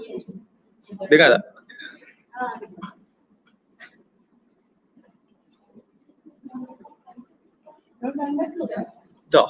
Dengar tak? Dah.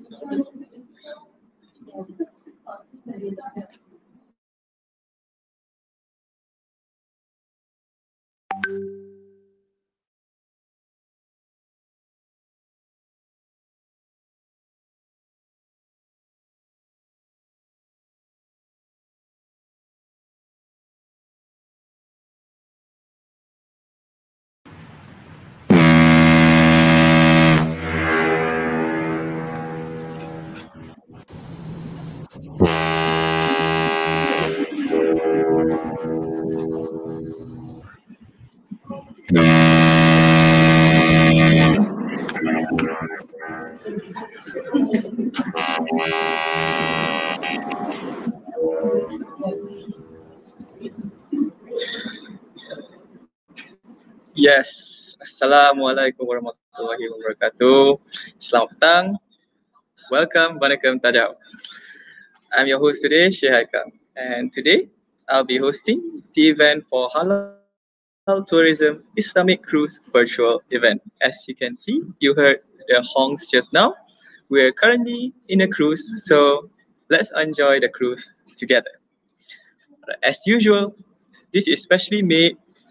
Yes, Assalamualaikum warahmatullahi wabarakatuh. Selamat petang. Welcome, Vanakkam Tajam. I'm your host today, Sheikh Haikal. And today, I'll be hosting the event for Halal Tourism Islamic Cruise virtual event. As you can see, you heard the honks just now. We're currently in a cruise, so let's enjoy the cruise together. As usual, this is specially made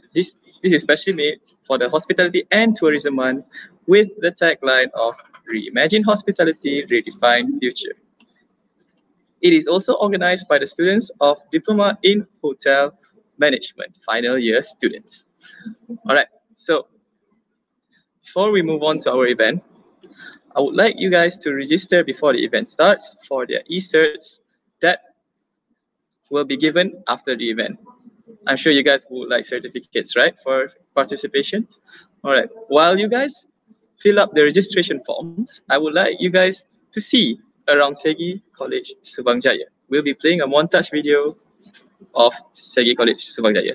for the Hospitality and Tourism Month with the tagline of Reimagine Hospitality, Redefine Future. It is also organized by the students of Diploma in Hotel Management, final year students. All right, so before we move on to our event, I would like you guys to register before the event starts for their e-certs that will be given after the event. I'm sure you guys would like certificates, right, for participation. All right, while you guys fill up the registration forms, I would like you guys to see around Segi College Subang Jaya. We'll be playing a montage video of Segi College Subang Jaya.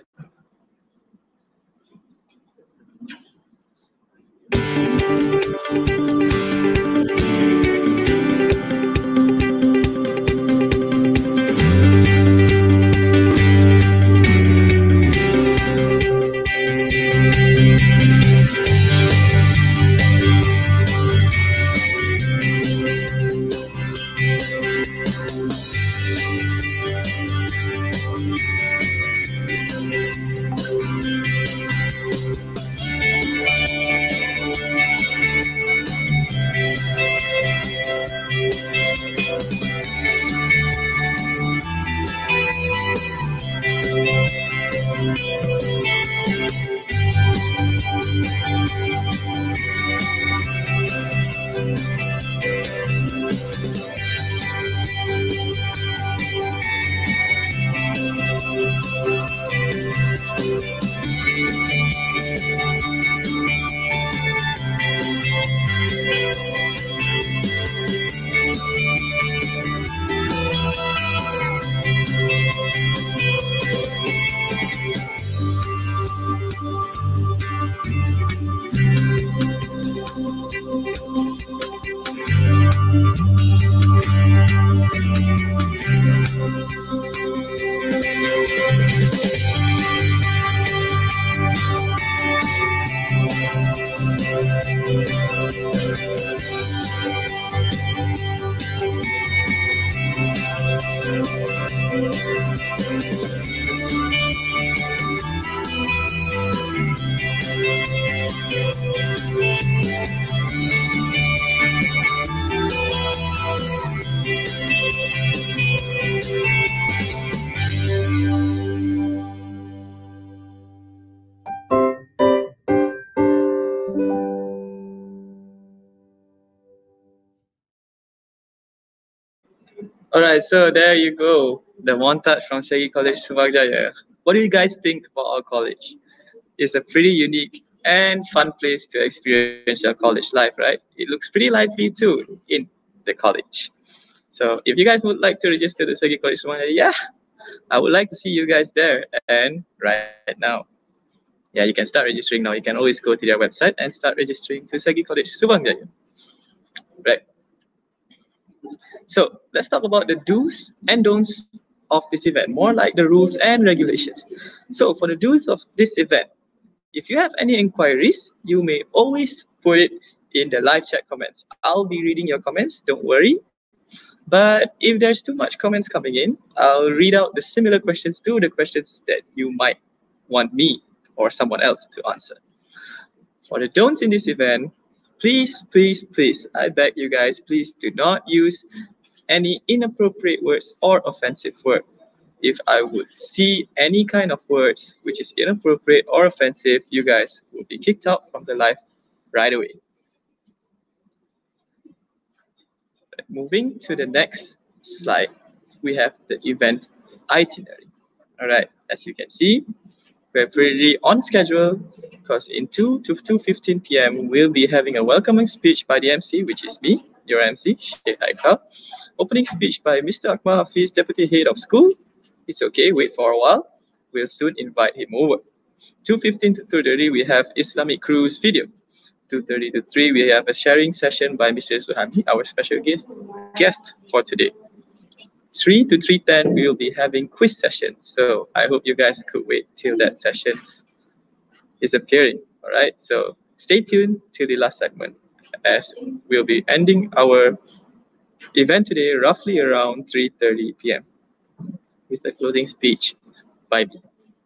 All right, so there you go, the montage from Segi College Subang Jaya. What do you guys think about our college? It's a pretty unique and fun place to experience your college life, right? It looks pretty lively too in the college. So if you guys would like to register to Segi College Subang Jaya, yeah, I would like to see you guys there and right now. Yeah, you can start registering now. You can always go to their website and start registering to Segi College Subang Jaya. Right. So let's talk about the do's and don'ts of this event, more like the rules and regulations. So for the do's of this event, if you have any inquiries, you may always put it in the live chat comments. I'll be reading your comments, don't worry. But if there's too much comments coming in, I'll read out the similar questions to the questions that you might want me or someone else to answer. For the don'ts in this event, please, I beg you guys, please do not use any inappropriate words or offensive word. If I would see any kind of words which is inappropriate or offensive, you guys will be kicked out from the live right away. Moving to the next slide, we have the event itinerary. All right, as you can see, we're pretty on schedule because in 2 to 2:15 p.m. we'll be having a welcoming speech by the MC, which is me, your MC, Sheikh Haikal. Opening speech by Mr. Akmal Hafiz, Deputy Head of School. It's okay, wait for a while. We'll soon invite him over. 2:15 to 2:30, we have Islamic Cruise video. 2:30 to 3, we have a sharing session by Mr. Suhaimi, our special guest for today. 3 to 3:10, we will be having quiz sessions. So I hope you guys could wait till that session is appearing. All right, so stay tuned till the last segment as we'll be ending our event today roughly around 3:30 p.m. with the closing speech by me.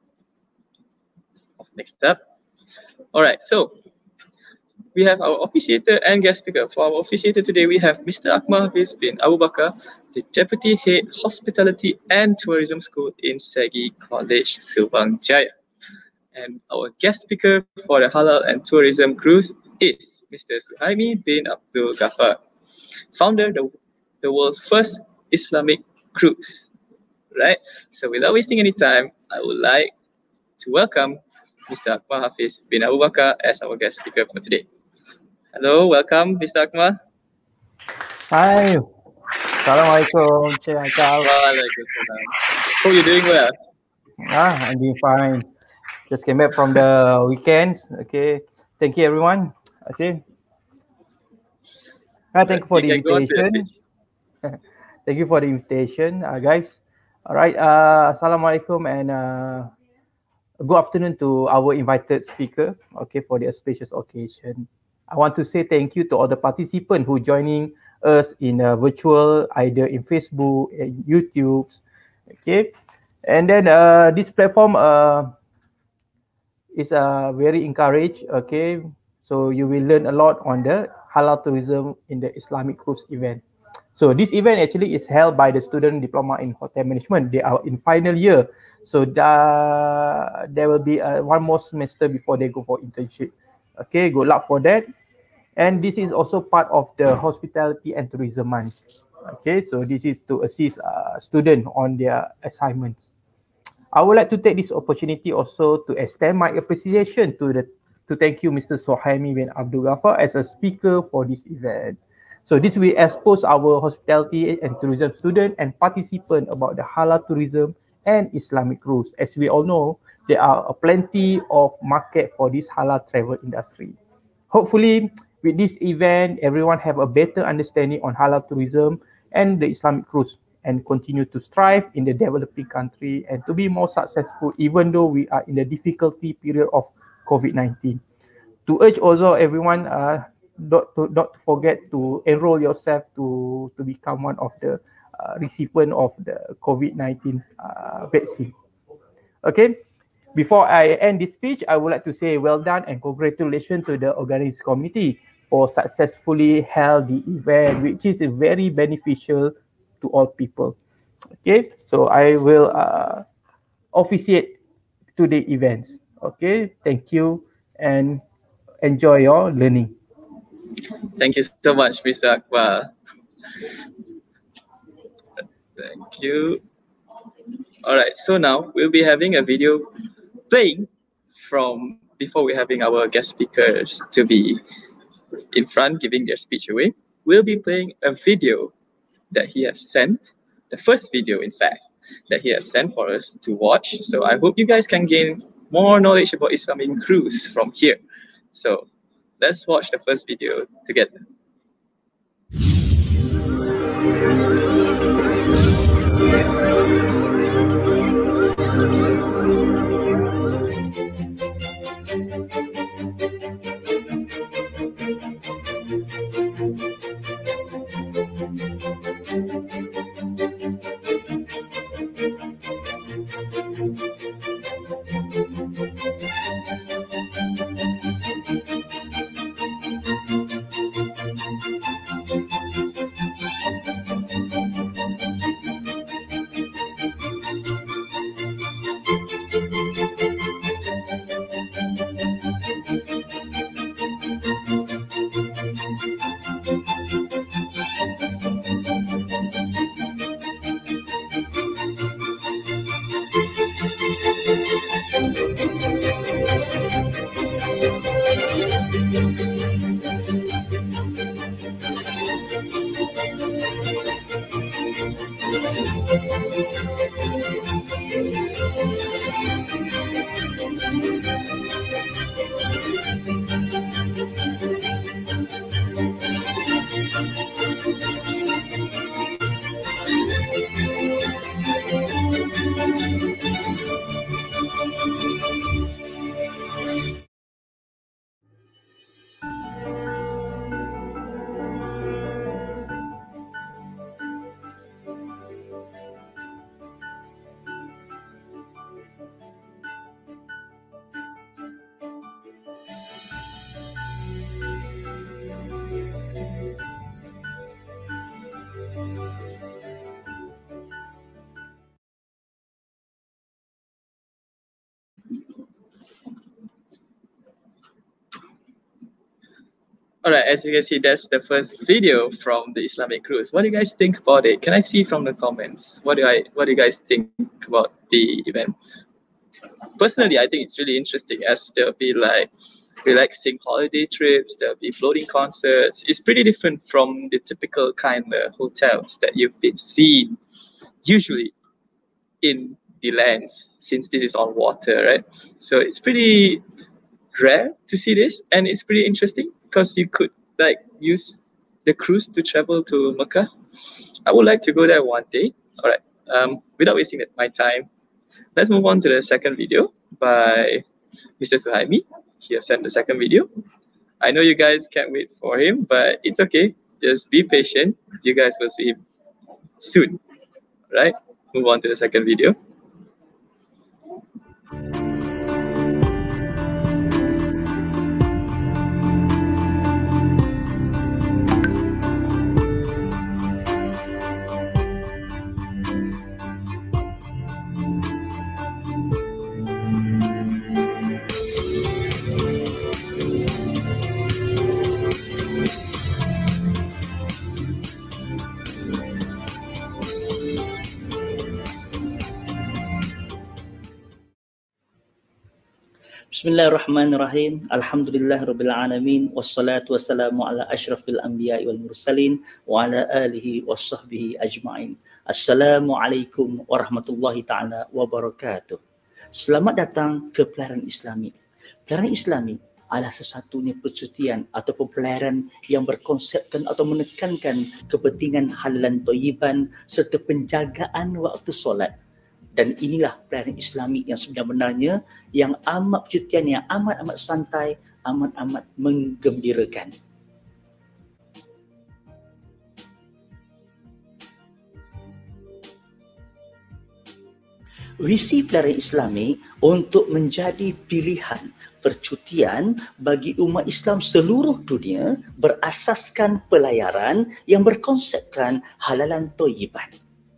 Next up. All right, so we have our officiator and guest speaker. For our officiator today, we have Mr. Akmal Hafiz bin Abu Bakar, the Deputy Head Hospitality and Tourism School in Segi College, Subang Jaya. And our guest speaker for the Halal and Tourism Cruise is Mr. Suhaimi bin Abdul Ghaffar, founder of the world's first Islamic cruise. Right? So without wasting any time, I would like to welcome Mr. Akmal Hafiz bin Abu Bakar as our guest speaker for today. Hello, welcome, Mr. Akmal. Hi. Assalamualaikum, Cik Haikal. Waalaikumsalam. Hope you're doing well. I'm doing fine. Just came back from the weekends. Okay. Thank you, everyone. Okay. Thank you for the invitation. Thank you for the invitation, guys. All right. Assalamualaikum and good afternoon to our invited speaker. Okay, for the auspicious occasion. I want to say thank you to all the participants who joining us in virtual, either in Facebook and YouTube. Okay, and then this platform is very encouraged. Okay, so you will learn a lot on the halal tourism in the Islamic cruise event. So this event actually is held by the student diploma in hotel management. They are in final year, so there will be one more semester before they go for internship. Okay, good luck for that. And this is also part of the Hospitality and Tourism Month. Okay, so this is to assist students on their assignments. I would like to take this opportunity also to extend my appreciation to thank you, Mr. Suhaimi bin Abdul Ghaffar, as a speaker for this event. So this will expose our hospitality and tourism students and participants about the halal tourism and Islamic cruise. As we all know, there are plenty of market for this halal travel industry. Hopefully, with this event, everyone have a better understanding on halal tourism and the Islamic cruise and continue to strive in the developing country and to be more successful even though we are in the difficulty period of COVID-19. To urge also everyone not to forget to enroll yourself to become one of the recipient of the COVID-19 vaccine. Okay. Before I end this speech, I would like to say well done and congratulations to the organizing committee for successfully held the event, which is very beneficial to all people. Okay, so I will officiate to the events. Okay, thank you and enjoy your learning. Thank you so much, Mr. Akmal. Thank you. All right, so now we'll be having a video playing from before we're having our guest speakers to be in front giving their speech away. We'll be playing a video that he has sent, the first video in fact that he has sent for us to watch. So I hope you guys can gain more knowledge about Islamic cruise from here. So let's watch the first video together. All right, as you can see, that's the first video from the Islamic cruise. What do you guys think about it? Can I see from the comments? What do you guys think about the event? Personally, I think it's really interesting, as there'll be like relaxing holiday trips, there'll be floating concerts. It's pretty different from the typical kind of hotels that you've been seeing usually in the lands, since this is on water, right? So it's pretty rare to see this, and it's pretty interesting because you could like use the cruise to travel to Mecca. I would like to go there one day. All right, without wasting my time, let's move on to the second video by Mr. Suhaimi. He has sent the second video. I know you guys can't wait for him, but it's okay. Just be patient. You guys will see him soon. Right? Move on to the second video. Bismillahirrahmanirrahim. Alhamdulillahirabbil alamin wassalatu wassalamu ala asyrafil anbiya'i wal mursalin wa ala alihi washabbihi ajmain. Assalamualaikum warahmatullahi taala wabarakatuh. Selamat datang ke Pelayaran Islami. Pelayaran Islami adalah sesatunya percutian ataupun pelayaran yang berkonsepkan atau menekankan kepentingan halalan thayyiban serta penjagaan waktu solat. Dan inilah pelayaran Islami yang sebenarnya, yang amat percutian, yang amat-amat santai, amat-amat menggembirakan. Visi pelayaran Islami untuk menjadi pilihan percutian bagi umat Islam seluruh dunia berasaskan pelayaran yang berkonsepkan halalan thayyiban.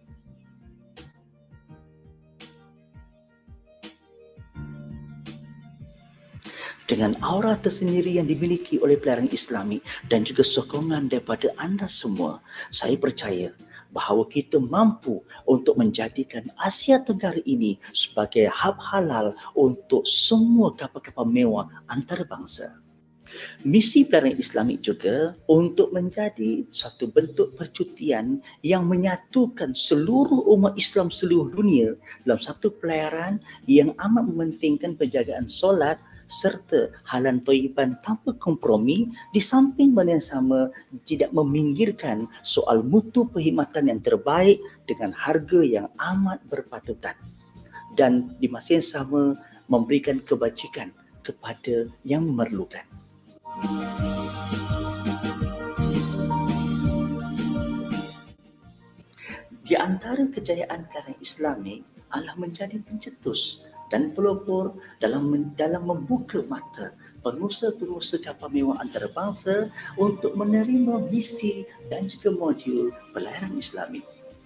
Dengan aura tersendiri yang dimiliki oleh pelayaran Islami dan juga sokongan daripada anda semua, saya percaya bahawa kita mampu untuk menjadikan Asia Tenggara ini sebagai hub halal untuk semua kapal-kapal mewah antarabangsa. Misi pelayaran Islami juga untuk menjadi satu bentuk percutian yang menyatukan seluruh umat Islam seluruh dunia dalam satu pelayaran yang amat mementingkan penjagaan solat serta halalan thayyiban tanpa kompromi, di samping mana yang sama tidak meminggirkan soal mutu perkhidmatan yang terbaik dengan harga yang amat berpatutan, dan di masa yang sama memberikan kebajikan kepada yang memerlukan. Di antara kejayaan pelayaran Islami adalah menjadi pencetus dan pelopor dalam membuka mata pengusaha-pengusaha kapal mewah antarabangsa untuk menerima misi dan juga modul pelayaran Islami.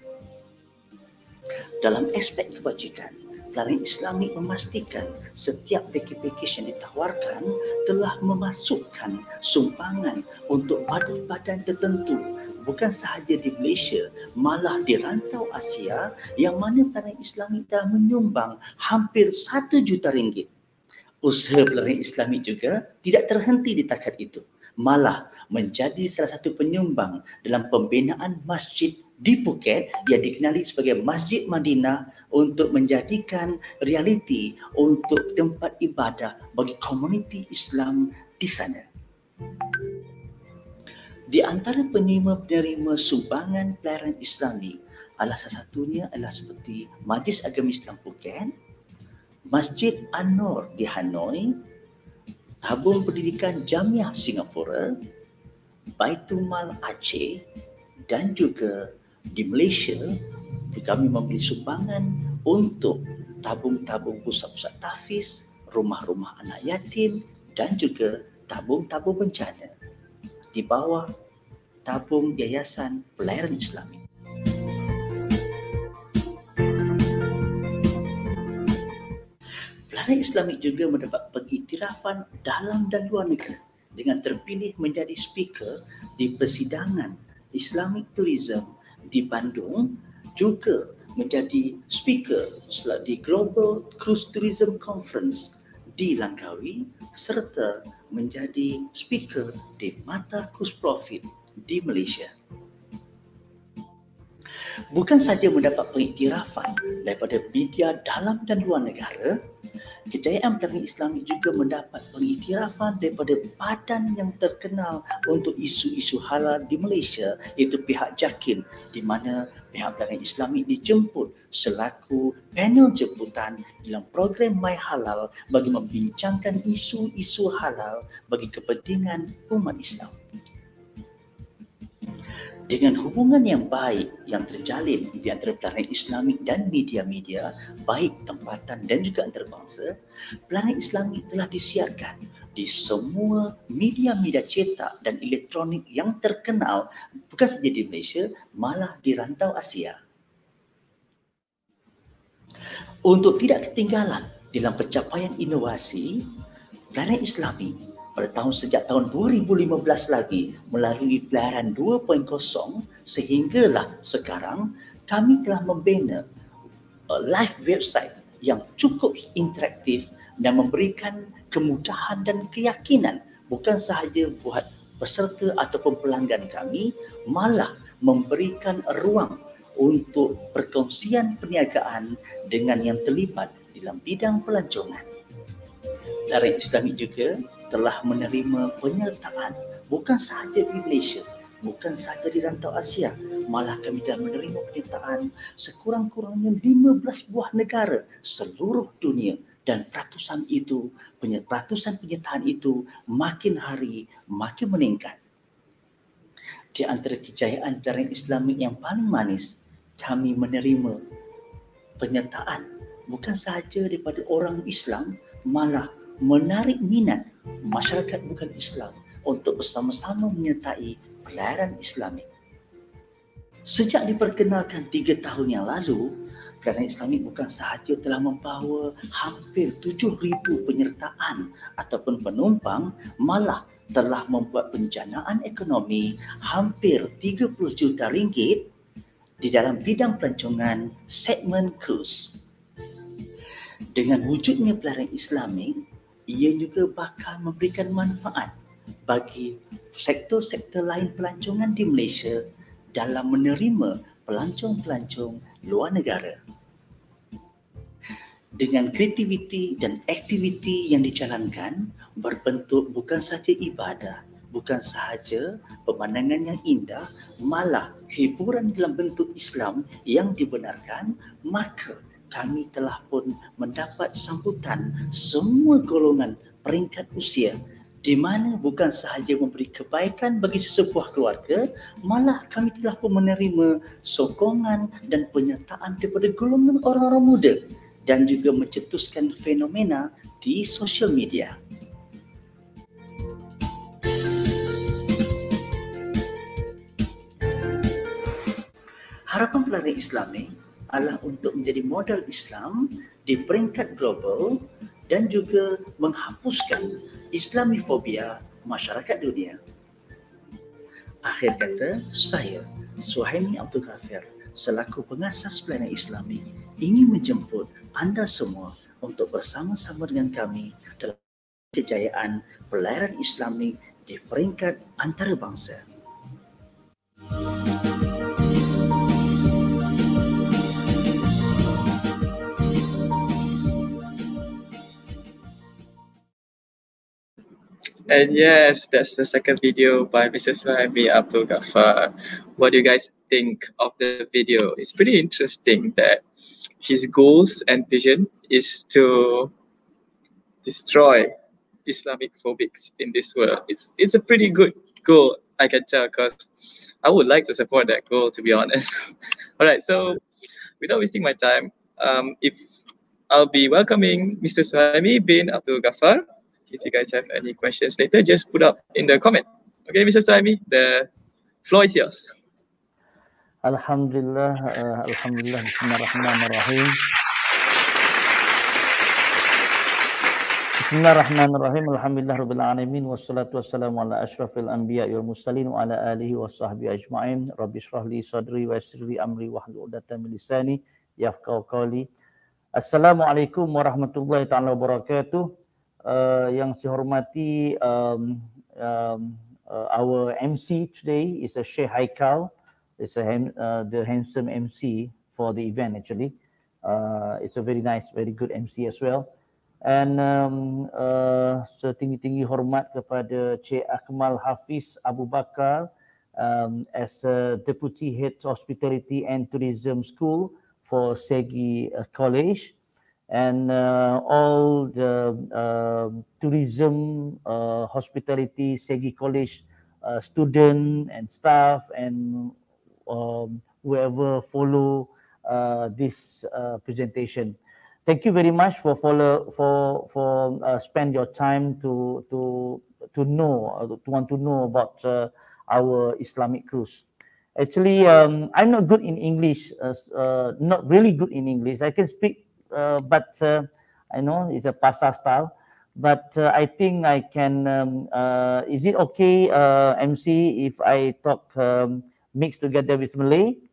Dalam aspek kebajikan, pelayaran Islami memastikan setiap pakej-pakej yang ditawarkan telah memasukkan sumbangan untuk badan-badan tertentu, bukan sahaja di Malaysia, malah di rantau Asia, yang mana pelayaran Islami telah menyumbang hampir 1 juta ringgit. Usaha pelayaran Islami juga tidak terhenti di takat itu, malah menjadi salah satu penyumbang dalam pembinaan masjid di Phuket yang dikenali sebagai Masjid Madinah untuk menjadikan realiti untuk tempat ibadah bagi komuniti Islam di sana. Di antara penerima sumbangan pelayaran Islami adalah salah satunya adalah seperti Majlis Agama Islam Phuket, Masjid An-Nur di Hanoi, Tabung Pendidikan Jamiah Singapura, Baitul Mal Aceh, dan juga di Malaysia kami memberi sumbangan untuk tabung-tabung pusat-pusat tahfiz, rumah-rumah anak yatim, dan juga tabung-tabung bencana di bawah tabung Yayasan Pelayaran Islami. Pelayaran Islami juga mendapat pengiktirafan dalam dan luar negeri. dengan terpilih menjadi speaker di persidangan Islamic Tourism di Bandung, juga menjadi speaker di Global Cruise Tourism Conference di Langkawi, serta menjadi speaker di Mata Cruise Profit di Malaysia. Bukan sahaja mendapat pengiktirafan daripada media dalam dan luar negara, kejayaan pelayaran Islami juga mendapat pengiktirafan daripada badan yang terkenal untuk isu-isu halal di Malaysia, iaitu pihak JAKIM, di mana pihak pelayaran Islami dijemput selaku panel jemputan dalam program My Halal bagi membincangkan isu-isu halal bagi kepentingan umat Islam. Dengan hubungan yang baik yang terjalin di antara pelayaran Islami dan media-media, baik tempatan dan juga antarabangsa, pelayaran Islami telah disiarkan di semua media-media cetak dan elektronik yang terkenal, bukan saja di Malaysia, malah di rantau Asia. Untuk tidak ketinggalan dalam pencapaian inovasi, pelayaran Islami sejak tahun 2015 lagi melalui pelayaran 2.0 sehinggalah sekarang kami telah membina live website yang cukup interaktif dan memberikan kemudahan dan keyakinan bukan sahaja buat peserta ataupun pelanggan kami, malah memberikan ruang untuk perkongsian perniagaan dengan yang terlibat dalam bidang pelancongan. Pelayaran Islami juga telah menerima penyertaan bukan sahaja di Malaysia, bukan sahaja di rantau Asia, malah kami telah menerima penyertaan sekurang-kurangnya 15 buah negara seluruh dunia, dan peratusan penyertaan itu makin hari makin meningkat. Di antara kejayaan pelayaran Islami yang paling manis, kami menerima penyertaan bukan sahaja daripada orang Islam, malah menarik minat masyarakat bukan Islam untuk bersama-sama menyertai pelayaran Islamik. Sejak diperkenalkan 3 tahun yang lalu, pelayaran Islamik bukan sahaja telah membawa hampir 7,000 penyertaan ataupun penumpang, malah telah membuat penjanaan ekonomi hampir 30 juta ringgit di dalam bidang pelancongan segmen cruise. Dengan wujudnya pelayaran Islamik, ia juga bakal memberikan manfaat bagi sektor-sektor lain pelancongan di Malaysia dalam menerima pelancong-pelancong luar negara. Dengan kreativiti dan aktiviti yang dijalankan berbentuk bukan sahaja ibadah, bukan sahaja pemandangan yang indah, malah hiburan dalam bentuk Islam yang dibenarkan, maka kami telah pun mendapat sambutan semua golongan peringkat usia, di mana bukan sahaja memberi kebaikan bagi sesebuah keluarga, malah kami telah pun menerima sokongan dan penyertaan daripada golongan orang-orang muda dan juga mencetuskan fenomena di sosial media. Harapan pelayaran Islami adalah untuk menjadi modal Islam di peringkat global dan juga menghapuskan Islamifobia masyarakat dunia. Akhir kata, saya, Suhaimi Abdul Ghafir, selaku pengasas pelayaran Islami, ingin menjemput anda semua untuk bersama-sama dengan kami dalam kejayaan pelayaran Islami di peringkat antarabangsa. And yes, that's the second video by Mr. Suhaimi Abdul Ghafar. What do you guys think of the video? It's pretty interesting that his goals and vision is to destroy Islamic phobics in this world. It's a pretty good goal, I can tell, because I would like to support that goal, to be honest. All right, so without wasting my time, if I'll be welcoming Mr. Suhaimi bin Abdul Ghafar. If you guys have any questions later, just put up in the comment. Okay, Mr. Suhaimi, the floor is yours. Alhamdulillah, Bismillahirrahmanirrahim. Bismillahirrahmanirrahim. Alhamdulillahirabbil alamin wassalatu wassalamu ala asyrafil anbiya wal mursalin wa ala alihi washabbihi ajmain. Rabbi shrah li sadri wa yassir li amri wahlul 'uqdatam min lisani yafqahu qawli. Assalamualaikum warahmatullahi taala wabarakatuh. Yang saya hormati our MC today is a Sheikh Haikal. It's the handsome MC for the event actually. It's a very nice, very good MC as well. And setinggi-tinggi hormat kepada Cik Akmal Hafiz Abu Bakar as a Deputy Head Hospitality and Tourism School for Segi College, and all the tourism, hospitality, Segi College student and staff and whoever follow this presentation. Thank you very much for spend your time to want to know about our Islamic cruise. Actually, I'm not good in English, not really good in English. I can speak, but I know it's a pasar style. But I think I can. Is it okay, MC, if I talk mixed together with Malay?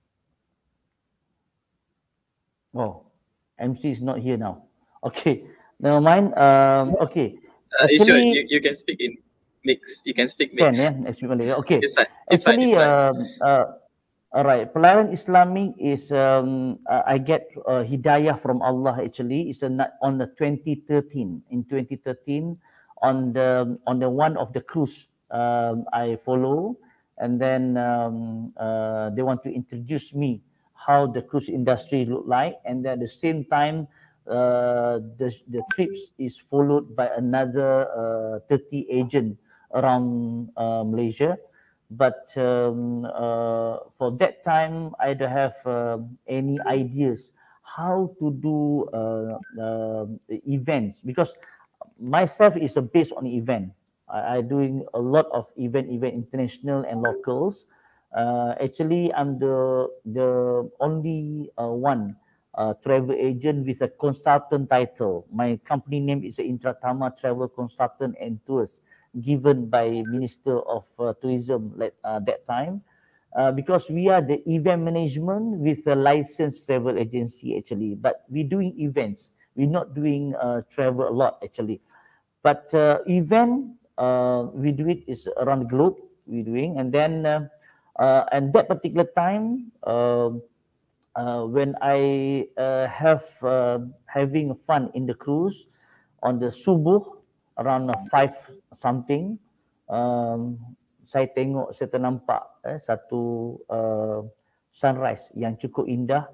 Oh. MC is not here now. Okay, never mind. Okay. Actually, you can speak in mix. You can speak mix. Can, yeah, actually. Okay. It's fine. Actually, all right. Pelayaran Islamic is I get hidayah from Allah. Actually, it's on the 2013. In 2013, on the one of the cruise I follow, and then they want to introduce me how the cruise industry look like, and at the same time the trips is followed by another 30 agent around Malaysia. But for that time I don't have any ideas how to do events, because myself is based on event. I doing a lot of event international and locals. Actually, I'm the only one travel agent with a consultant title. My company name is Intratama Travel Consultant and Tours, given by Minister of Tourism at that time, because we are the event management with a licensed travel agency actually. But we're doing events. We're not doing travel a lot actually. But event, we do it is around the globe. We're doing, and then. And that particular time, when I having fun in the cruise on the subuh around 5 something, saya ternampak satu sunrise yang cukup indah,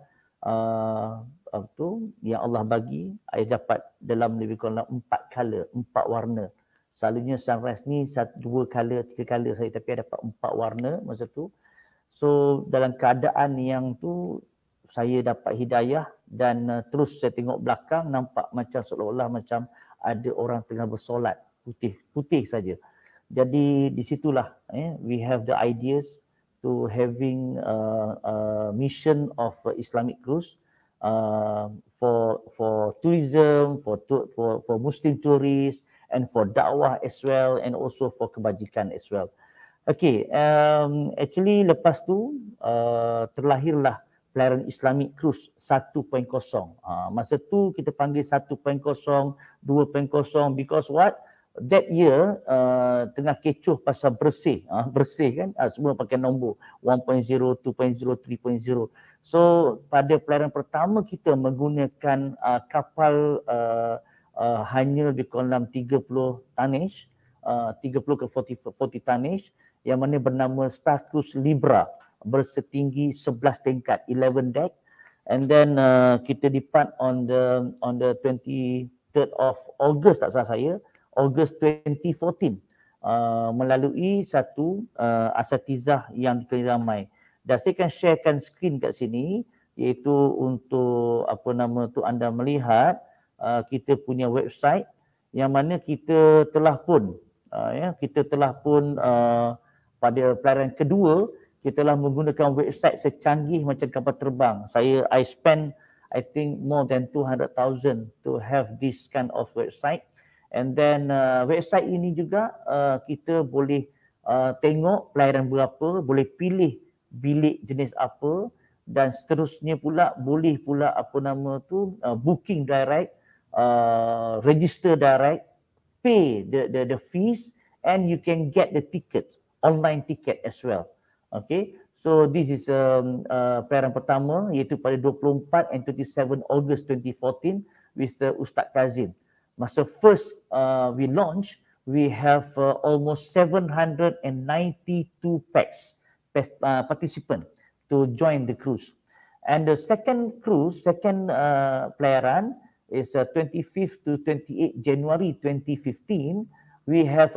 yang Allah bagi. I dapat dalam lebih kurang 4 color, 4 warna. Selalunya sunrise ni 2 color, 3 color saya, tapi ada dapat 4 warna masa tu. So dalam keadaan yang tu saya dapat hidayah, dan terus saya tengok belakang nampak macam seolah-olah macam ada orang tengah bersolat, putih saja. Jadi di situlah we have the ideas to having a mission of Islamic cruise for tourism, for Muslim tourists, and for dakwah as well, and also for kebajikan as well. Okay, actually lepas tu terlahirlah Pelayaran Islamic Cruise 1.0. Masa tu kita panggil 1.0, 2.0 because what? That year tengah kecoh pasal bersih kan, semua pakai nombor 1.0, 2.0, 3.0. So pada pelayaran pertama kita menggunakan kapal hanya lebih kurang 30 tonnage, 30 ke 40 tonnage, yang mana bernama Star Cruise Libra, bersetinggi 11 tingkat, 11 deck. And then kita depart on the 23rd of August, tak salah saya, August 2014, melalui satu asatizah yang dikenali ramai. Dan saya akan sharekan skrin kat sini, iaitu untuk anda melihat kita punya website, yang mana kita telah pun pada pelayaran kedua kita telah menggunakan website secanggih macam kapal terbang. I spend I think more than 200,000 to have this kind of website, And then website ini juga kita boleh tengok pelayaran berapa, boleh pilih bilik jenis apa, dan seterusnya pula boleh pula booking direct, register direct, pay the fees, and you can get the ticket, online ticket as well. Okay, so this is pelayaran pertama, iaitu pada 24 and 27 August 2014 with Ustaz Kazim. Masa first we launch, we have almost 792 packs participant to join the cruise. And the second pelayaran is 25th to 28 January 2015. We have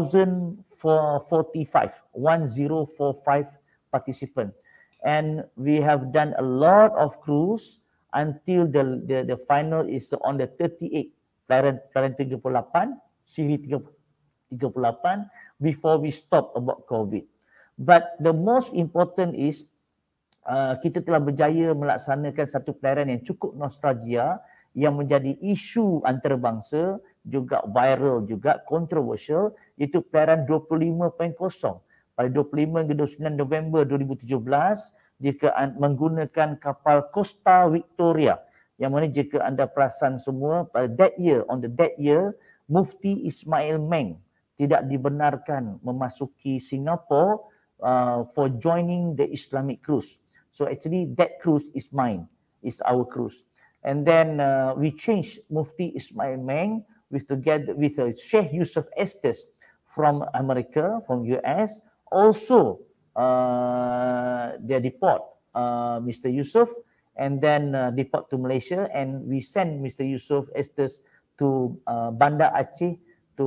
1,045 participant, and we have done a lot of cruise until the final is on the 38 pelayaran 38 CV 38 before we stop about COVID. But the most important is kita telah berjaya melaksanakan satu pelayaran yang cukup nostalgia, yang menjadi isu antarabangsa, juga viral, juga controversial, iaitu pelayaran 25.0 pada 25 hingga 29 November 2017 jika menggunakan kapal Costa Victoria, yang mana jika anda perasan semua pada on that year Mufti Ismail Meng tidak dibenarkan memasuki Singapore for joining the Islamic cruise. So actually that cruise is mine, is our cruise. And then we changed Mufti Ismail Meng with Sheikh Yusuf Estes from America, from US. Also they deport Mr. Yusuf, and then deport to Malaysia, and we send Mr. Yusuf Estes to Bandar Aceh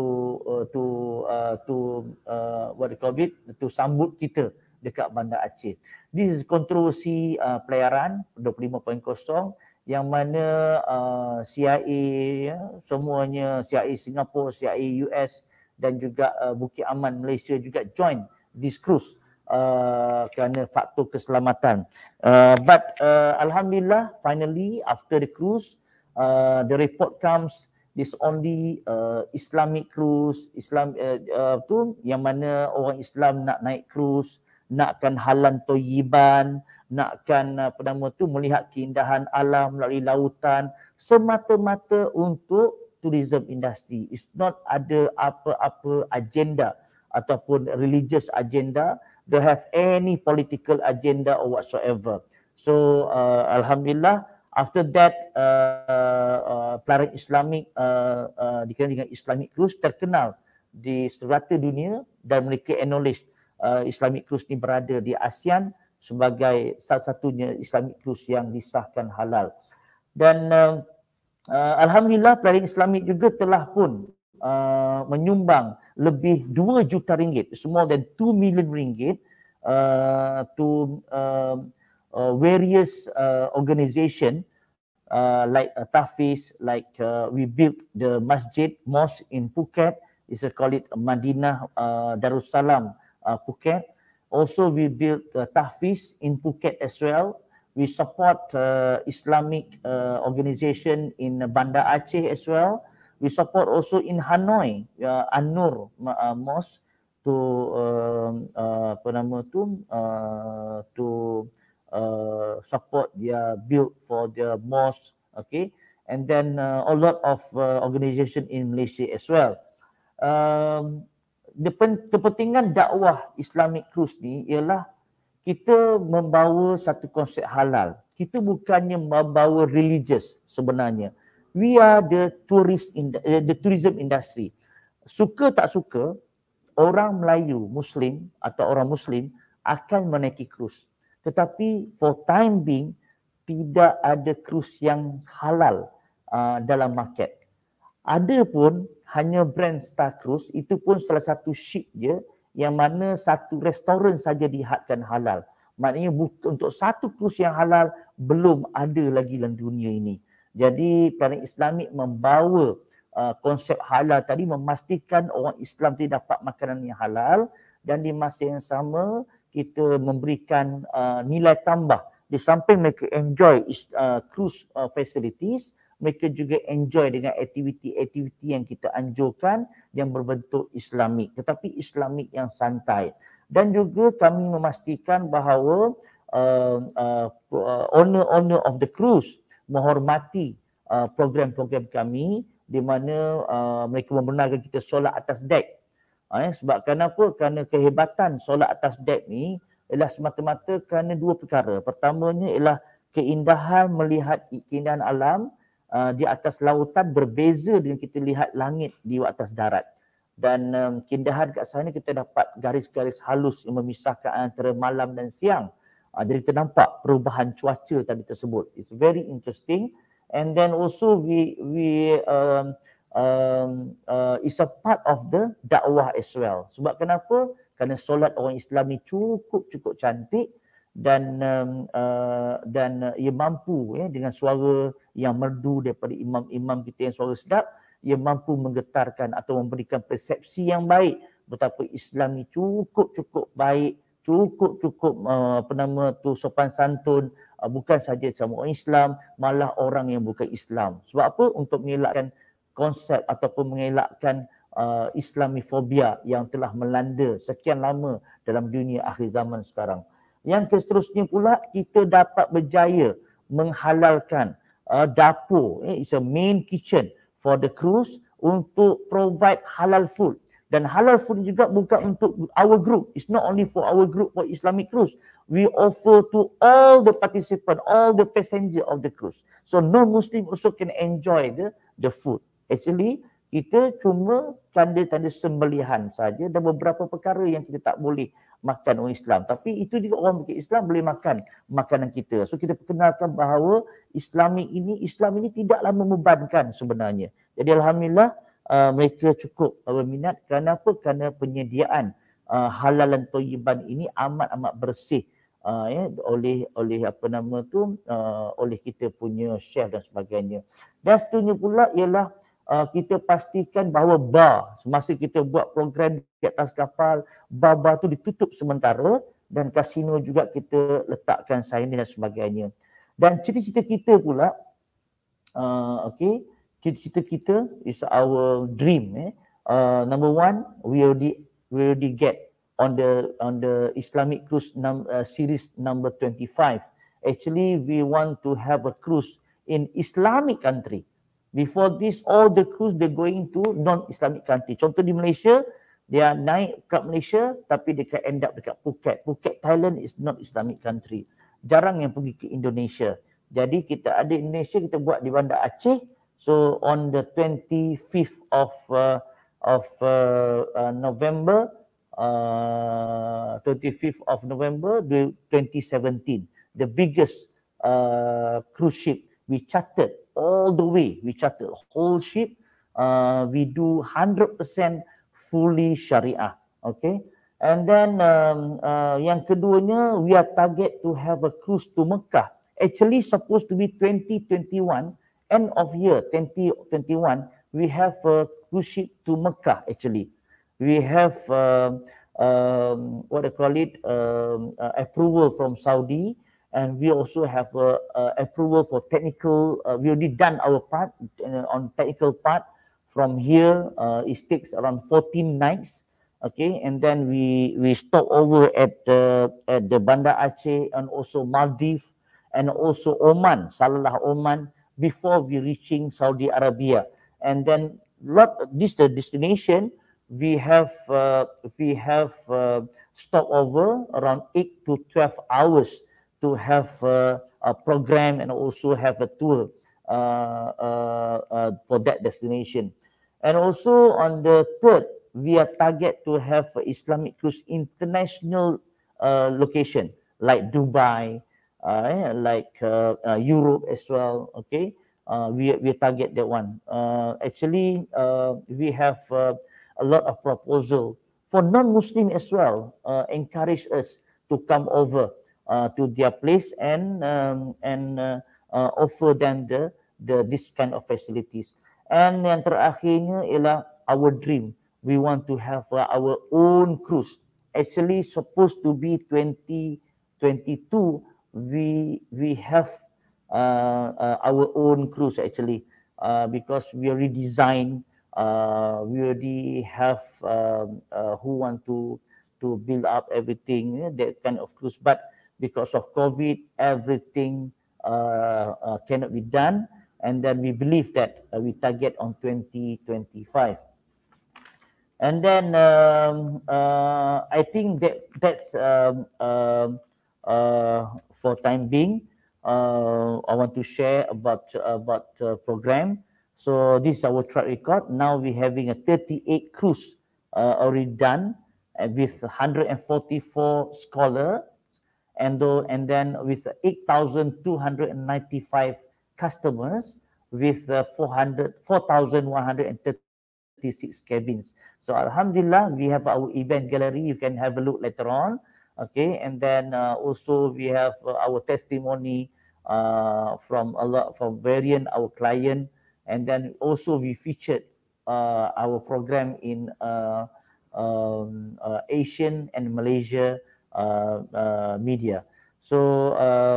to sambut kita dekat Bandar Aceh. This is kontroversi pelayaran 25.0 yang mana CIA semuanya, CIA Singapura, CIA US dan juga Bukit Aman Malaysia juga join this cruise kerana faktor keselamatan. But alhamdulillah, finally after the cruise, the report comes, this only Islamic cruise, tu yang mana orang Islam nak naik cruise, nakkan halan toyiban, nakkan melihat keindahan alam melalui lautan, semata-mata untuk tourism industry. It's not ada apa-apa agenda ataupun religious agenda, they have any political agenda or whatsoever. So alhamdulillah, after that pelayaran Islamik dikenal dengan Islamic cruise terkenal di serata dunia, dan mereka acknowledge Islamic cruise ni berada di ASEAN sebagai salah satunya Islamic cruise yang disahkan halal. Dan alhamdulillah pelayaran Islamik juga telah pun menyumbang lebih 2 juta ringgit, more than 2 million ringgit to various organization like Tahfiz, like we built the mosque in Phuket, is call it Madinah Darussalam Phuket. Also we built Tahfiz in Phuket as well. We support Islamic organization in Bandar Aceh as well. We support also in Hanoi, An-Nur Mosque to support their build for the mosque, okay, and then a lot of organization in Malaysia as well. Kepentingan dakwah Islamic cruise ni ialah kita membawa satu konsep halal. Kita bukannya membawa religious sebenarnya. We are the tourism industry. Suka tak suka, orang Melayu Muslim atau orang Muslim akan menaiki cruise. Tetapi for time being, tidak ada cruise yang halal dalam market. Ada pun hanya brand Star Cruise, itu pun salah satu ship je yang mana satu restoran saja dihadkan halal. Maknanya untuk satu cruise yang halal belum ada lagi dalam dunia ini. Jadi pelayaran Islamik membawa konsep halal tadi, memastikan orang Islam tidak dapat makanan yang halal, dan di masa yang sama kita memberikan nilai tambah. Di samping mereka enjoy cruise facilities, mereka juga enjoy dengan aktiviti-aktiviti yang kita anjurkan yang berbentuk Islamik, tetapi Islamik yang santai. Dan juga kami memastikan bahawa owner of the cruise menghormati program-program kami di mana mereka membenarkan kita solat atas dek. Sebab kenapa? Kerana kehebatan solat atas dek ni ialah semata-mata kerana dua perkara. Pertamanya ialah keindahan melihat keindahan alam di atas lautan berbeza dengan kita lihat langit di atas darat. Dan keindahan kat sana kita dapat garis-garis halus yang memisahkan antara malam dan siang. Jadi kita nampak perubahan cuaca tadi tersebut. It's very interesting. And then also is a part of the dakwah as well. Sebab kenapa? Kerana solat orang Islam ni cukup cantik dan ia mampu dengan suara yang merdu daripada imam-imam kita yang suara sedap, ia mampu menggetarkan atau memberikan persepsi yang baik betapa Islam ni cukup baik, cukup sopan santun, bukan saja sama orang Islam, malah orang yang bukan Islam. Sebab apa? Untuk mengelakkan konsep ataupun mengelakkan Islamifobia yang telah melanda sekian lama dalam dunia akhir zaman sekarang. Yang seterusnya pula, kita dapat berjaya menghalalkan dapur, it's a main kitchen for the cruise untuk provide halal food. Dan halal food juga bukan untuk our group. It's not only for our group for Islamic cruise. We offer to all the participants, all the passenger of the cruise. So non-Muslim also can enjoy the food. Actually, kita cuma tanda-tanda sembelihan saja dan beberapa perkara yang kita tak boleh makan orang Islam. Tapi itu juga orang bukan Islam boleh makan makanan kita. So kita perkenalkan bahawa Islam ini tidaklah membebankan sebenarnya. Jadi alhamdulillah mereka cukup berminat. Kenapa? Kerana penyediaan halal dan thayyiban ini amat bersih oleh oleh kita punya chef dan sebagainya. Dan seterusnya pula ialah kita pastikan bahawa bar, semasa kita buat program di atas kapal, bar tu ditutup sementara dan kasino juga kita letakkan sign dan sebagainya. Dan cita-cita kita pula, cita-cita kita is our dream. Number one, we already get on the Islamic cruise series number 25. Actually, we want to have a cruise in Islamic country. Before this, all the cruise they're going to non-Islamic country. Contoh di Malaysia, dia naik kat Malaysia tapi dia akan end up dekat Phuket. Phuket, Thailand is not Islamic country. Jarang yang pergi ke Indonesia. Jadi kita ada Indonesia, kita buat di Bandar Aceh. So on the 25th of November, 25th of November 2017, the biggest cruise ship we chartered all the way. We chartered the whole ship. We do 100% fully Syariah. Okay. And then yang keduanya, we are target to have a cruise to Mecca. Actually supposed to be 2021, end of year 2021, we have a cruise ship to Mecca actually. We have approval from Saudi. And we also have approval for technical. We already done our part on technical part. From here, it takes around 14 nights. Okay, and then we stop over at the Bandar Aceh and also Maldives and also Oman, Salalah Oman, before we reaching Saudi Arabia. And then this destination we have stopover around 8 to 12 hours. To have a program and also have a tour for that destination. And also on the third, we are target to have Islamic cruise international location like Dubai, like Europe as well. Okay, we target that one. Actually, we have a lot of proposal for non-Muslim as well. Encourage us to come over to their place and offer them this kind of facilities. And yang terakhirnya ialah our dream. We want to have our own cruise. Actually supposed to be 2022. We have our own cruise actually. because we redesign. We already have who want to build up everything, that kind of cruise. But because of COVID, everything cannot be done. And then we believe that we target on 2025. And then I think that's for time being. I want to share about program. So this is our track record. Now we're having a 38 cruise already done with 144 scholars, and then with 8,295 customers with 4,136 cabins. So Alhamdulillah, we have our event gallery. You can have a look later on. Okay, and then also we have our testimony from variant our client, and then also we featured our program in Asian and Malaysia media. So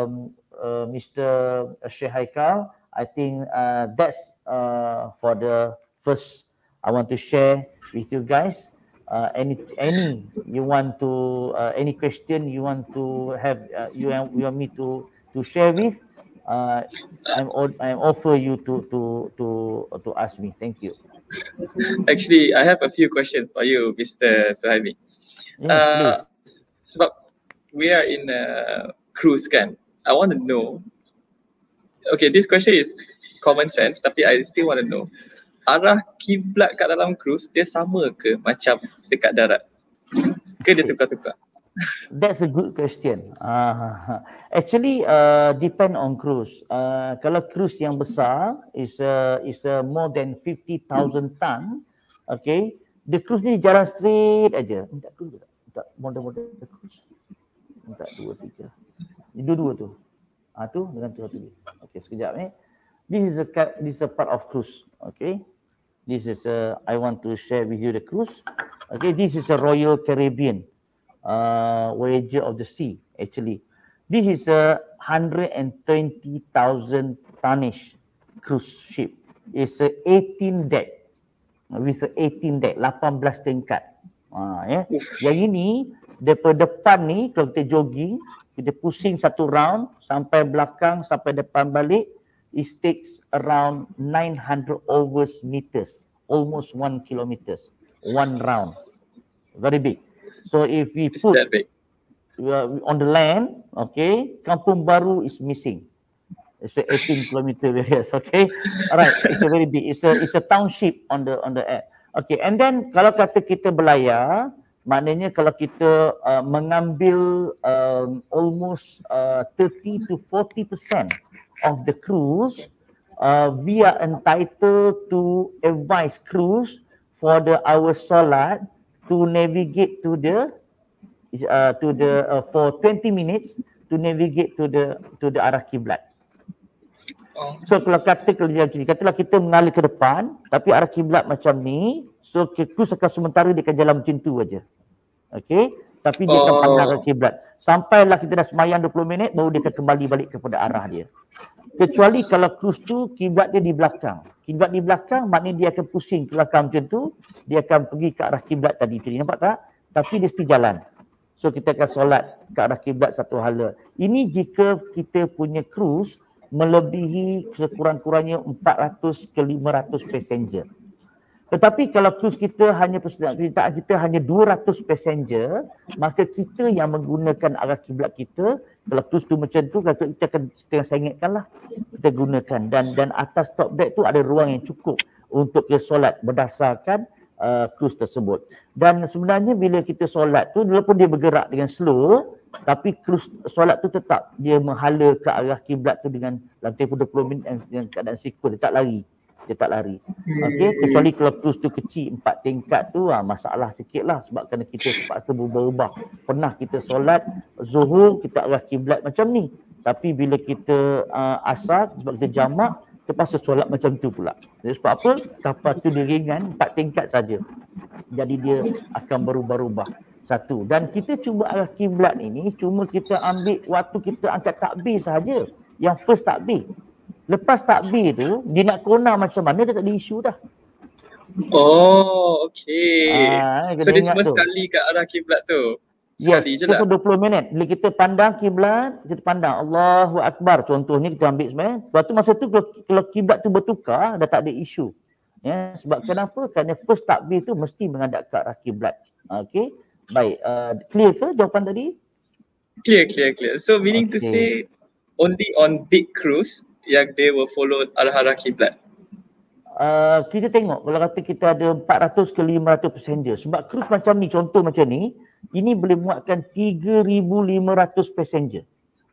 Mr. Sheikh Haikal, I think that's for the first I want to share with you guys. Any you want to any question you want to have you want me to share with, I'm offer you to ask me. Thank you. Actually, I have a few questions for you, Mr. Suhaimi. Yes, sebab we are in a cruise kan, I want to know. Okay, this question is common sense, tapi I still want to know, arah kiblat kat dalam cruise dia sama ke macam dekat darat? Ke dia tukar-tukar? That's a good question. Actually, depend on cruise. Kalau cruise yang besar is more than 50,000 ton, okay, the cruise ni jalan straight aja. Minta dulu tak? Minta model cruise. Minta 2, 3. Dua tu. Tu dengan tu. Okay, sekejap ni. This is a part of cruise. Okay. This is I want to share with you the cruise. Okay, this is a Royal Caribbean. Voyager of the Sea. Actually, this is a 120,000 tonnage cruise ship. It's a 18 deck with a 18 deck, 18 tingkat. Ya. Yang ini daripada depan ni kalau kita jogging, kita pusing satu round sampai belakang sampai depan balik, it takes around 900 over meters, almost 1 kilometers, one round. Very big. So if we put on the land, okay, Kampung Baru is missing. It's a 18 kilometer radius, okay. Alright, it's a very big. It's a township on the air. Okay, and then kalau kata kita berlayar, maknanya kalau kita mengambil almost 30 to 40% of the cruise, we are entitled to advise cruise for our solat to navigate to the for 20 minutes to navigate to the arah kiblat. So kalau katalah kita mengalir ke depan tapi arah kiblat macam ni, so cruise akan sementara dia akan jalan macam tu aja. Okey, tapi dia akan pandang ke kiblat. Sampailah kita dah semayang 20 minit baru dia akan kembali balik kepada arah dia. Kecuali kalau cruise tu kiblat dia di belakang. Kiblat di belakang maknanya dia akan pusing ke belakang macam tu, dia akan pergi ke arah kiblat tadi. Nampak tak? Tapi dia mesti jalan. So kita akan solat ke arah kiblat satu hala. Ini jika kita punya cruise melebihi sekurang-kurangnya 400 ke 500 passenger. Tetapi kalau cruise kita hanya persenjataan kita hanya 200 passenger, maka kita yang menggunakan arah kiblat kita. Kalau cruise tu macam tu, kita akan sengitkanlah, kita gunakan, dan atas top deck tu ada ruang yang cukup untuk kita solat berdasarkan cruise tersebut. Dan sebenarnya bila kita solat tu, walaupun dia bergerak dengan slow, tapi cruise solat tu tetap dia menghala ke arah kiblat tu dengan dalam tempoh 20 minit dengan keadaan sikul, dia tak lari. Okey, kecuali kalau cruise tu kecil 4 tingkat tu masalah sikitlah sebab kerana kita terpaksa berubah. Pernah kita solat Zuhur kita arah kiblat macam ni. Tapi bila kita asar sebab kita jamak terpaksa solat macam tu pula. Jadi sebab apa? Kapal tu dia ringan 4 tingkat saja. Jadi dia akan berubah-ubah. Satu. Dan kita cuba arah kiblat ini cuma kita ambil waktu kita angkat takbir sahaja. Yang first takbir. Lepas takbir tu, dia nak kona macam mana, dia tak ada isu dah. Oh, okay. So Kena dia ingat cuma tu. sekali ke arah kiblat tu? Yes, Sekali je just lah. 20 minit. Bila kita pandang kiblat, kita pandang Allahu Akbar. Contohnya kita ambil sebenarnya. Lepas tu masa tu kalau kiblat tu bertukar, dah tak ada isu. Ya, sebab kenapa? Kerana first takbir tu mesti menghadap ke arah kiblat. Okay. Baik, clear ke jawapan tadi? Clear. So meaning to say only on big cruise yang they will follow arah-arah kiblat. Kita tengok kalau kata kita ada 400 ke 500 passenger. Sebab cruise macam ni, contoh macam ni, ini boleh muatkan 3,500 passenger.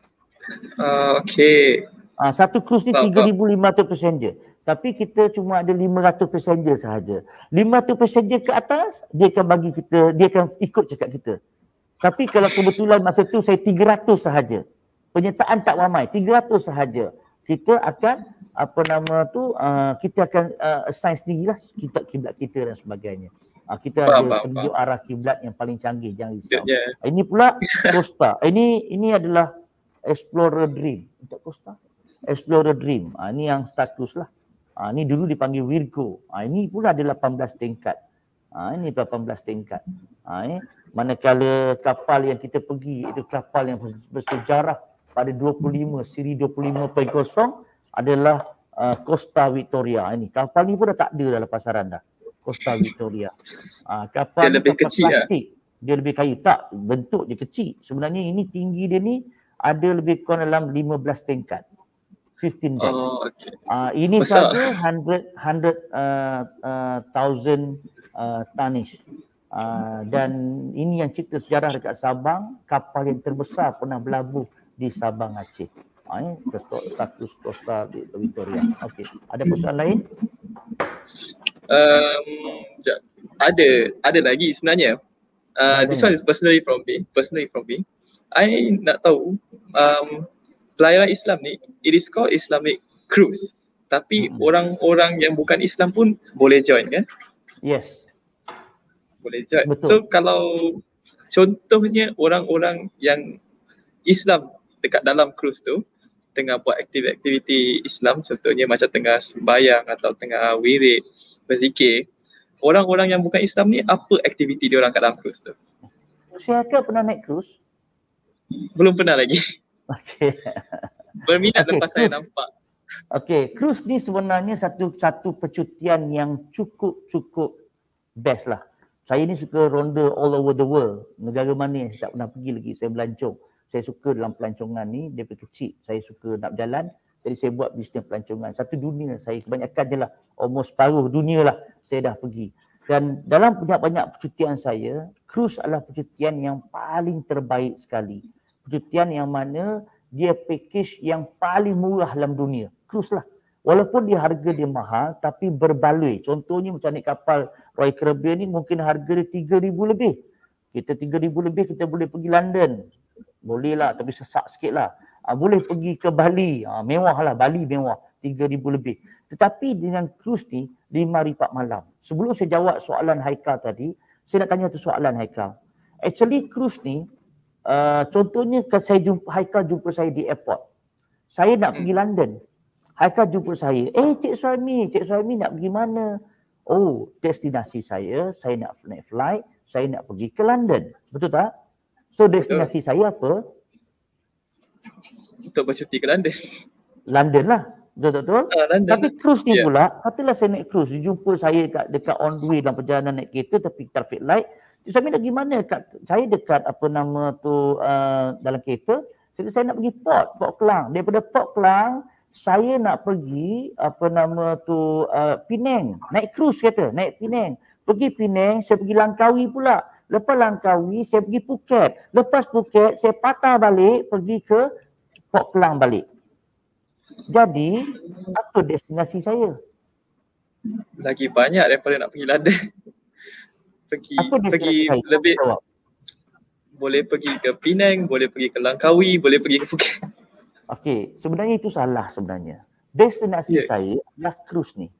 Okay. Satu cruise ni 3,500 passenger. Tapi kita cuma ada 500 passenger sahaja. 500 passenger ke atas, dia akan bagi kita, dia akan ikut cakap kita. Tapi kalau kebetulan masa tu saya 300 sahaja. Penyertaan tak ramai, 300 sahaja. Kita akan kita akan assign sendirilah kitab kiblat kita dan sebagainya. Kita ada penunjuk arah kiblat yang paling canggih, jangan risau. Ini pula Costa. Ini adalah Explorer Dream. Untuk Costa, Explorer Dream. Ini yang status lah. Ini dulu dipanggil Virgo. Ini pula ada 18 tingkat. Ini 18 tingkat. Manakala kapal yang kita pergi, itu kapal yang bersejarah pada 25, siri 25.0 adalah Costa Victoria. Ini kapal ni pun dah tak ada dalam pasaran dah. Costa Victoria. Kapal dia lebih kapal kecil plastik. Dia lebih kayu. Tak, bentuk dia kecil. Sebenarnya ini tinggi dia ni ada lebih kurang dalam 15 tingkat. 15 deck. Okay. Ini besar. saja 100,000 tonnage. Dan ini yang cipta sejarah dekat Sabang, kapal yang terbesar pernah berlabuh di Sabang Aceh. Ini status Costa Victoria. Okey. Ada persoalan lain? Ada lagi sebenarnya. This one is personally from me. I nak tahu pelayaran Islam ni, it is called Islamic cruise. Tapi orang-orang yang bukan Islam pun boleh join kan? Yes. Boleh join. Betul. So kalau contohnya orang-orang yang Islam dekat dalam cruise tu tengah buat aktiviti Islam, contohnya macam tengah sembahyang atau tengah wirid, berzikir, orang-orang yang bukan Islam ni apa aktiviti dia orang kat dalam cruise tu? Syahka pernah naik cruise? Belum pernah lagi. Okey. Berminat lepas saya nampak. Okey, cruise ni sebenarnya satu percutian yang cukup best lah. Saya ni suka ronda all over the world. Negara mana yang saya tak pernah pergi lagi, saya melancong. Saya suka dalam pelancongan ni, daripada kecil saya suka nak berjalan. Jadi saya buat bisnes pelancongan. Satu dunia saya, kebanyakan je lah, almost separuh dunia lah saya dah pergi. Dan dalam banyak percutian saya, cruise adalah percutian yang paling terbaik sekali. Percutian yang mana dia package yang paling murah dalam dunia. Cruise lah. Walaupun dia harga dia mahal tapi berbaloi. Contohnya macam naik kapal Royal Caribbean ni mungkin harga dia 3,000 lebih. Kita 3,000 lebih kita boleh pergi London. Boleh lah tapi sesak sikit lah. Boleh pergi ke Bali. Mewah lah, Bali mewah. 3,000 lebih. Tetapi dengan cruise ni 5 hari 4 malam. Sebelum saya jawab soalan Haikal tadi, saya nak tanya tu soalan Haikal. Actually cruise ni contohnya Haikal jumpa saya di airport. Saya nak pergi London. Haikal jumpa saya. Cik Suhaimi nak pergi mana? Oh, destinasi saya nak naik flight, saya nak pergi ke London. Betul tak? So destinasi saya apa? Untuk bercuti ke London. London lah. Betul? London. Tapi cruise ni pula, katalah saya naik cruise, dia jumpa saya dekat on the way dalam perjalanan naik kereta tapi traffic light. Saya nak pergi mana? Saya dekat dalam kereta. Saya nak pergi Port Klang. Daripada Port Klang, saya nak pergi Penang. Naik cruise kata, naik Penang. Pergi Penang, saya pergi Langkawi pula. Lepas Langkawi, saya pergi Phuket. Lepas Phuket, saya patah balik, pergi ke Port Klang balik. Jadi, apa destinasi saya? Lagi banyak daripada nak pergi London. pergi lebih. Boleh pergi ke Penang, boleh pergi ke Langkawi, boleh pergi ke Phuket. Okey, sebenarnya itu salah sebenarnya. Destinasi saya adalah cruise ni.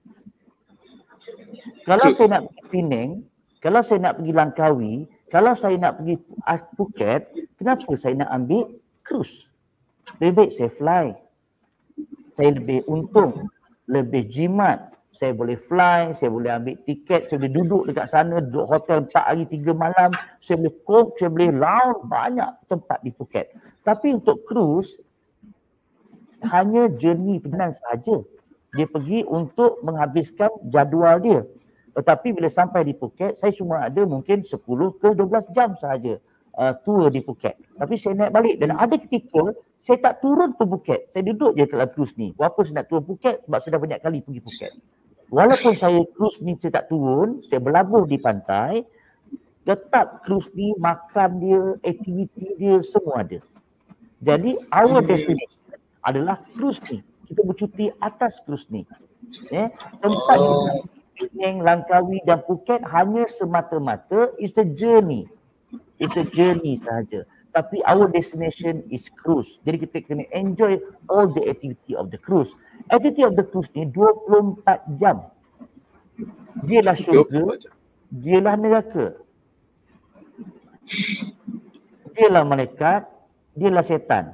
Kalau saya nak pergi Penang, kalau saya nak pergi Langkawi, kalau saya nak pergi Phuket, kenapa saya nak ambil cruise? Lebih baik saya fly. saya lebih untung, lebih jimat. Saya boleh fly, saya boleh ambil tiket, saya boleh duduk dekat sana, duduk hotel 4 hari 3 malam, saya boleh cook, saya boleh lounge, banyak tempat di Phuket. Tapi untuk cruise, hanya journey perjalanan sahaja. Dia pergi untuk menghabiskan jadual dia. Tetapi bila sampai di Phuket, saya cuma ada mungkin 10 ke 12 jam sahaja tour di Phuket. Tapi saya naik balik dan ada ketika saya tak turun ke Phuket. Saya duduk je dalam cruise ni. Berapa saya nak turun Phuket sebab saya dah banyak kali pergi Phuket. Walaupun saya cruise ni saya tak turun, saya berlabuh di pantai, tetap cruise ni makan dia, aktiviti dia semua ada. Jadi our destination adalah cruise ni. Kita bercuti atas cruise ni. Tempat Penang, Langkawi dan Phuket hanya semata-mata is a journey. It's a journey sahaja. Tapi our destination is cruise. Jadi kita kena enjoy all the activity of the cruise. Activity of the cruise ni 24 jam. Dialah syurga, dialah neraka. Dialah malaikat, dialah setan.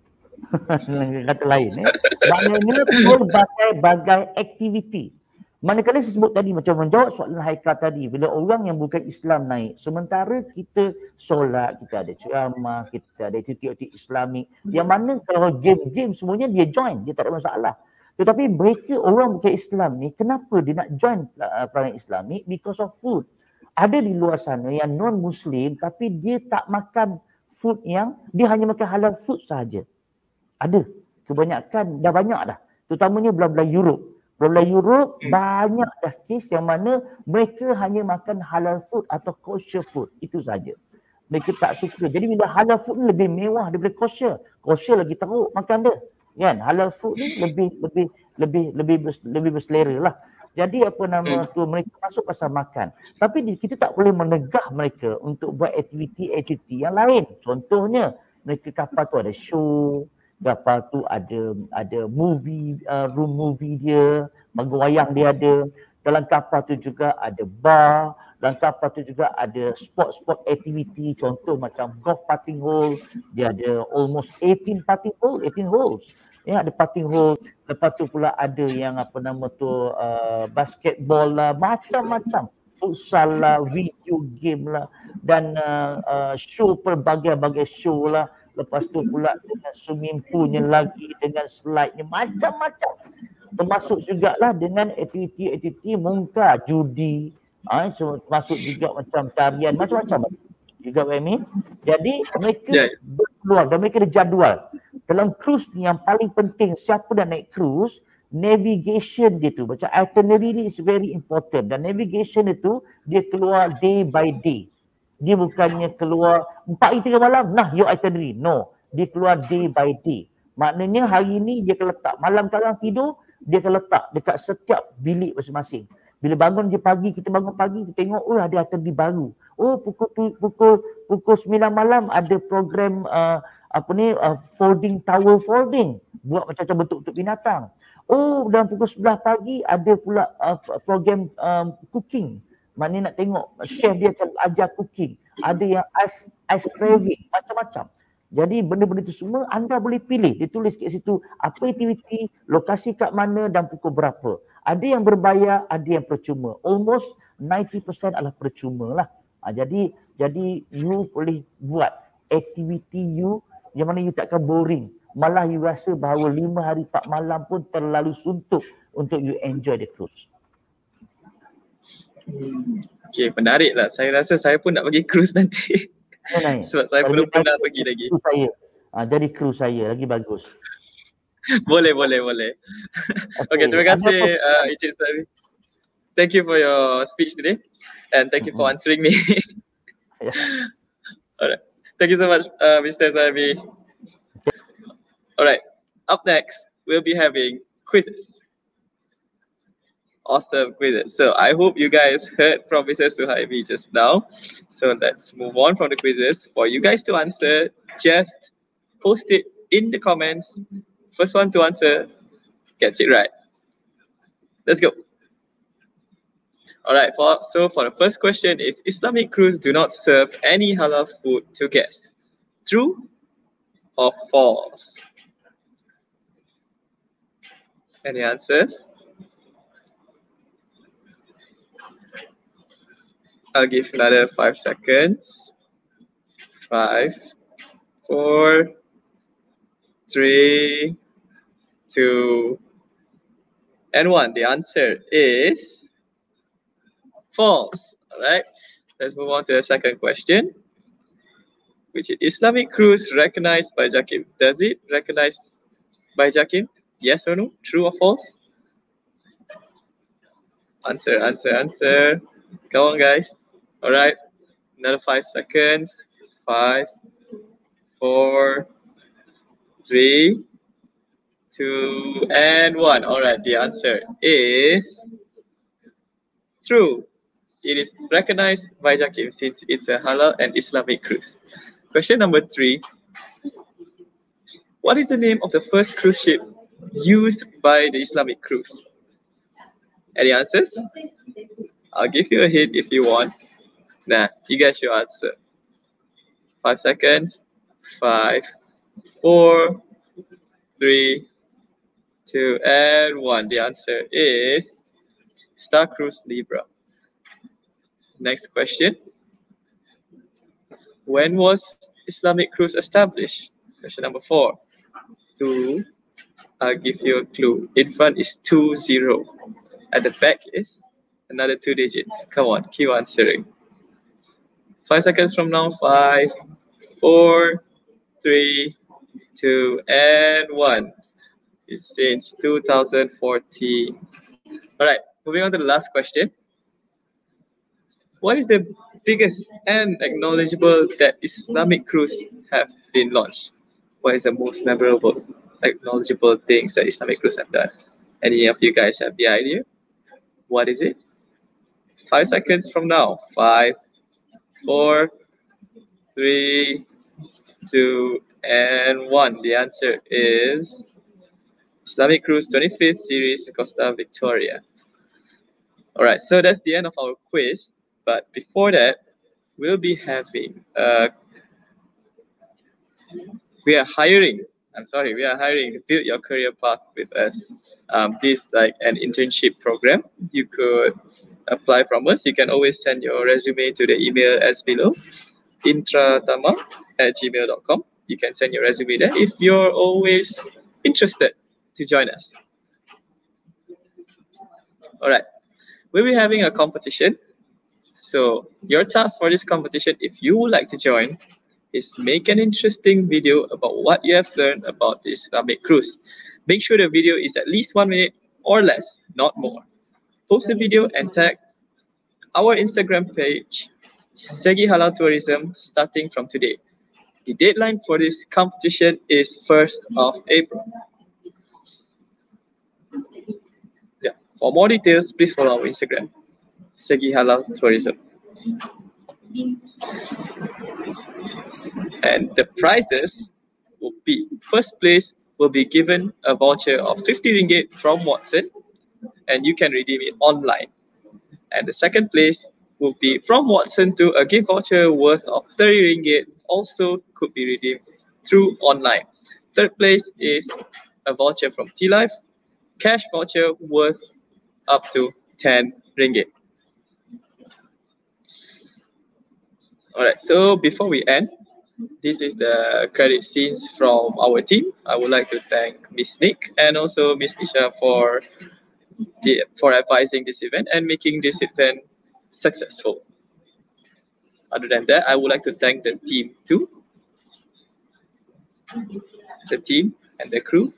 Kata lain. Maknanya berbagai-bagai aktiviti. Manakala saya sebut tadi macam menjawab soalan Haikal tadi, bila orang yang bukan Islam naik, sementara kita solat, kita ada ceramah, kita ada aktiviti Islamik, yang mana kalau game-game semuanya dia join, dia tak ada masalah. Tetapi mereka orang bukan Islam ni, kenapa dia nak join perangai Islamik? Because of food. Ada di luar sana yang non-Muslim tapi dia tak makan food yang, dia hanya makan halal food sahaja. Ada. Kebanyakan, dah banyak dah. Terutamanya belah-belah Europe. Belah Europe banyak dah kes yang mana mereka hanya makan halal food atau kosher food. Itu saja. Mereka tak suka. Jadi bila halal food ni lebih mewah daripada kosher. Kosher lagi teruk makan dia. Kan? Halal food ni lebih berselera lah. Jadi apa nama tu, mereka masuk pasal makan. Tapi kita tak boleh menegah mereka untuk buat aktiviti-aktiviti yang lain. Contohnya mereka kapal tu ada show, kapal tu ada movie, room movie dia, bangga wayang dia ada. Dalam kapal tu juga ada bar, dalam kapal tu juga ada sport activity, contoh macam golf putting hole, dia ada almost 18 holes. Ya, ada putting hole. Lepas tu pula ada yang apa nama tu basketball lah, macam-macam. Futsal lah, video game lah, dan show pelbagai-bagai show lah. Lepas tu pula dengan swimming poolnya lagi, dengan slide-nya, macam-macam. Termasuk jugalah dengan aktiviti-aktiviti muka, judi, termasuk juga macam tarian, macam-macam. You got what I mean? Jadi mereka berkeluar dan mereka ada jadual. Dalam cruise ni yang paling penting, siapa dah naik cruise, navigation dia tu, macam itinerary ni is very important. Dan navigation itu, dia keluar day by day. Dia bukannya keluar 4 hari 3 malam, nah your itinerary. No, dia keluar day by day. Maknanya hari ni dia akan letak, malam kalau tidur, dia akan letak dekat setiap bilik masing-masing. Bila bangun dia pagi, kita bangun pagi, kita tengok, oh ada itinerary baru. Oh pukul 9 malam ada program folding towel folding. Buat macam-macam bentuk-bentuk binatang. Oh dan pukul 11 pagi ada pula program cooking. Maknanya nak tengok chef dia akan ajar cooking. Ada yang ice craving, macam-macam. Jadi benda-benda itu semua anda boleh pilih. Dia tulis kat situ apa aktiviti, lokasi kat mana dan pukul berapa. Ada yang berbayar, ada yang percuma. Almost 90% adalah percuma lah. Jadi you boleh buat aktiviti you yang mana you takkan boring. Malah you rasa bahawa 5 hari 4 malam pun terlalu suntuk untuk you enjoy the cruise. Okay, menarik lah. Saya rasa saya pun nak pergi cruise nanti. Sebab saya belum pernah pergi lagi. Jadi kru saya lagi bagus. Boleh. Okay, terima kasih Encik Suhaimi. Thank you for your speech today and thank you for answering me. Alright, thank you so much Mr. Suhaimi. Alright, up next we'll be having quizzes. Awesome quizzes. So I hope you guys heard from Mr. Suhaimi just now. So let's move on from the quizzes. For you guys to answer, just post it in the comments. First one to answer gets it right. Let's go. All right. So for the first question is, Islamic cruise do not serve any halal food to guests. True or false? Any answers? I'll give another 5 seconds. 5, 4, 3, 2, and 1. The answer is false. All right. Let's move on to the second question. Which is Islamic cruise recognized by JAKIM? Does it recognize by JAKIM? Yes or no? True or false? Answer, answer, answer. Come on, guys. All right. Another 5 seconds. 5, 4, 3, 2, and 1. All right. The answer is true. It is recognized by JAKIM since it's a halal and Islamic cruise. Question number 3. What is the name of the first cruise ship used by the Islamic cruise? Any answers? I'll give you a hint if you want. Nah, you guys should answer. 5 seconds. 5, 4, 3, 2, and 1. The answer is Star Cruise Libra. Next question. When was Islamic cruise established? Question number 4. 2. I'll give you a clue. In front is 20. At the back is another 2 digits. Come on, keep answering. 5 seconds from now. 5, 4, 3, 2, and 1. It's since 2014. All right, moving on to the last question. What is the biggest and acknowledgeable that Islamic cruise have been launched? What is the most memorable, acknowledgeable things that Islamic cruise have done? Any of you guys have the idea? What is it? 5 seconds from now. 5, 4, 3, 2, and 1. The answer is Islamic Cruise 25th Series Costa Victoria. All right, so that's the end of our quiz. But before that, we'll be having we are hiring to build your career path with us. This like an internship program. You could apply from us. You can always send your resume to the email as below, intratama@gmail.com. You can send your resume there if you're always interested to join us. All right, we'll be having a competition. So your task for this competition, if you would like to join, is make an interesting video about what you have learned about the Islamic cruise. Make sure the video is at least 1 minute or less, not more. Post the video and tag our Instagram page, Segi Halal Tourism, starting from today. The deadline for this competition is 1st of April. Yeah. For more details, please follow our Instagram, Segi Halal Tourism. And the prizes will be, first place will be given a voucher of 50 ringgit from Watson, and you can redeem it online. And the second place will be from Watson to a gift voucher worth of 30 ringgit, also could be redeemed through online. Third place is a voucher from T-Life, cash voucher worth up to 10 ringgit. All right, so before we end, this is the credit scenes from our team. I would like to thank Miss Nick and also Miss Nisha for advising this event and making this event successful. Other than that, I would like to thank the team too, the team and the crew.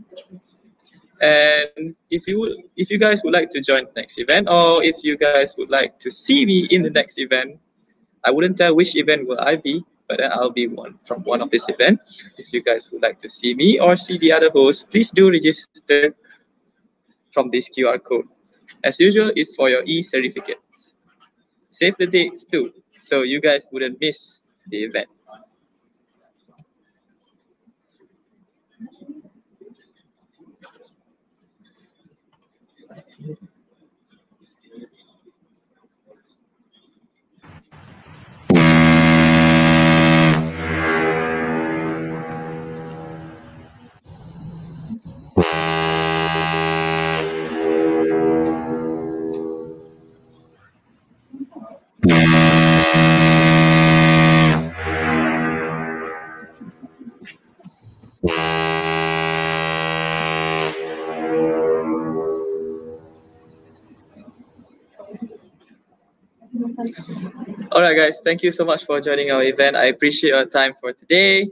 And if you guys would like to join the next event, or if you guys would like to see me in the next event, I wouldn't tell which event will I be, but then I'll be from one of this event. If you guys would like to see me or see the other hosts, please do register from this QR code. As usual, it's for your e-certificates. Save the dates too, so you guys wouldn't miss the event. All right, guys. Thank you so much for joining our event. I appreciate your time for today.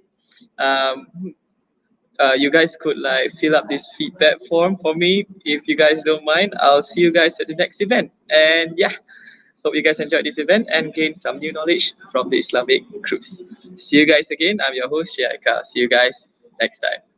You guys could like fill up this feedback form for me if you guys don't mind. I'll see you guys at the next event. And yeah, hope you guys enjoyed this event and gained some new knowledge from the Islamic cruise. See you guys again. I'm your host, Shaika. See you guys next time.